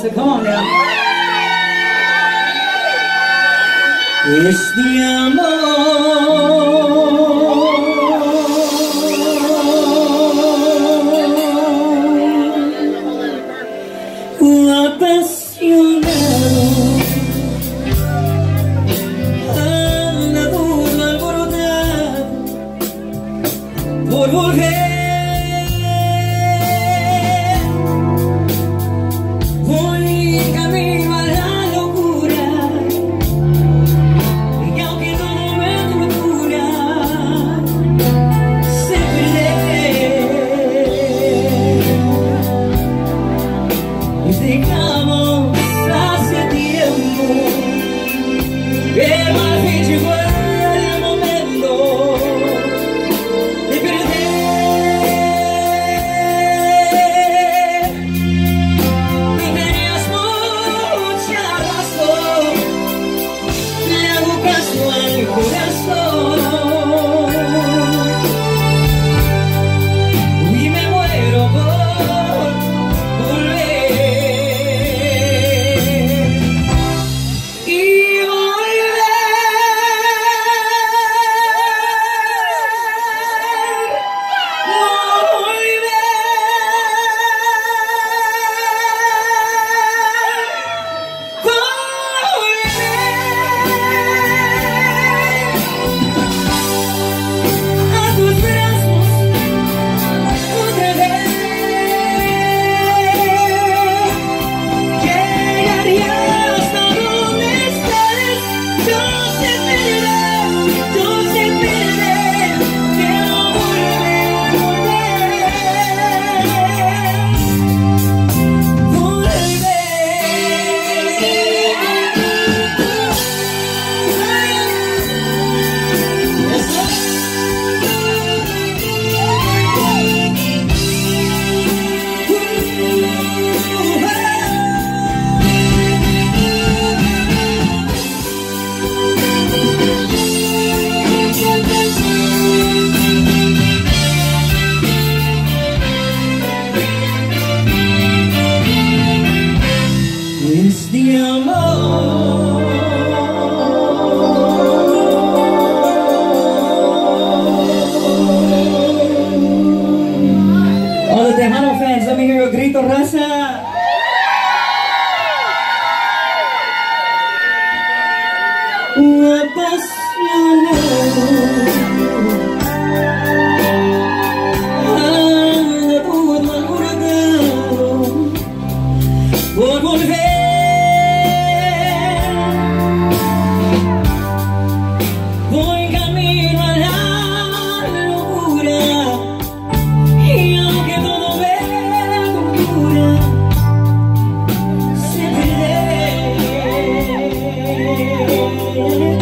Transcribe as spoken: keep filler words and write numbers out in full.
So come on now. Este amor apasionado anda todo alborotado por volver. Dejamos hace tiempo, pero al fin llegó el momento de perder. Tú tenías mucha razón, le hago caso al corazón y me muero por este amor all the Tejano fans, let me hear a grito, raza. Apasionado anda todo alborotado por volver. Voy camino a la locura y aunque todo verdura se pierde.